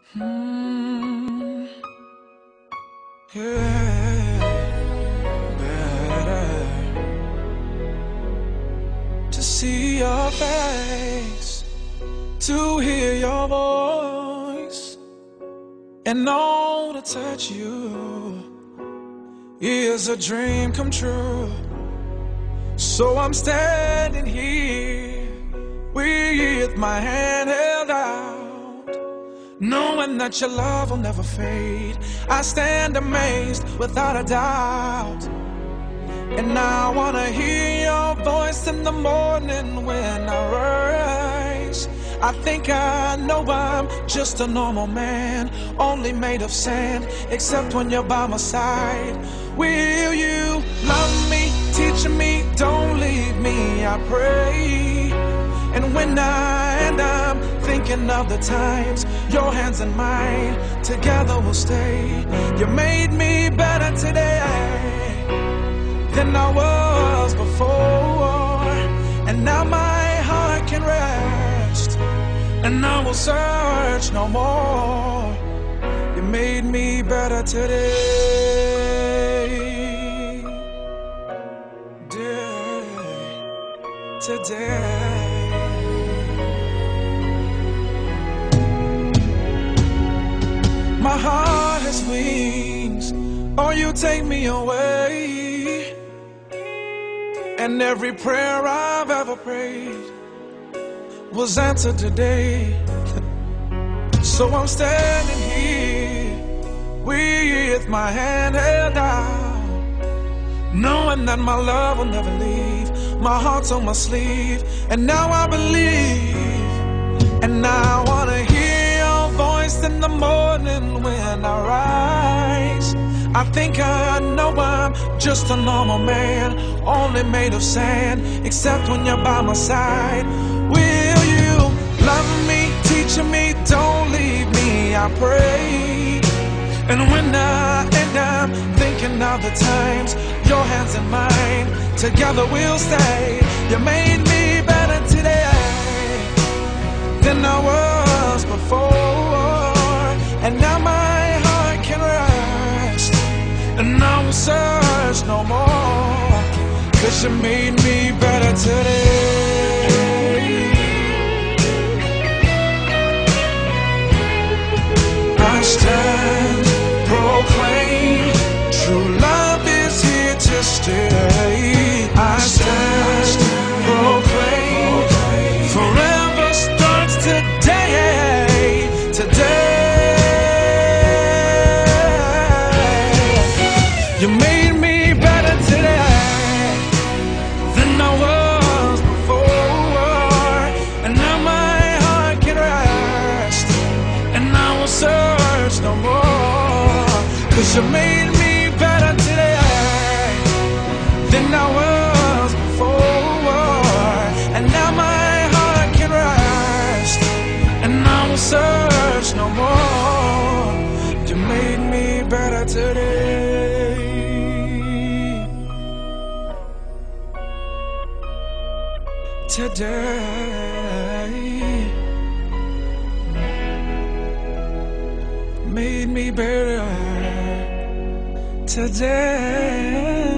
Hmm. Yeah, better to see your face, to hear your voice, and know to touch you is a dream come true. So I'm standing here with my hand held out, knowing that your love will never fade. I stand amazed without a doubt, and I wanna hear your voice in the morning when I rise. I think I know I'm just a normal man, only made of sand, except when you're by my side. Will you love me, teach me, don't leave me, I pray. And when I'm thinking of the times, your hands in mine, together we'll stay. You made me better today than I was before, and now my heart can rest, and I will search no more. You made me better today. My heart has wings, oh, you take me away. And every prayer I've ever prayed was answered today. So I'm standing here with my hand held out, knowing that my love will never leave. My heart's on my sleeve, and now I believe. And I wanna hear your voice in the morning when I rise. I think I know I'm just a normal man, only made of sand, except when you're by my side. Will you love me, teach me, don't leave me, I pray. And when I'm thinking of the times, your hands in mine, together we'll stay. You made me better today than I was before, and now my heart can rest, and I will search no more, 'cause you made me better today. I stand, proclaim, true love is here to stay. I stand, proclaim, forever starts today, today. You made me better today than I was before, and now my heart can rest, and I will search no more, 'cause you made me better today than I was before, and now my heart can rest, and I will search no more. You made me better today. Today made me better today.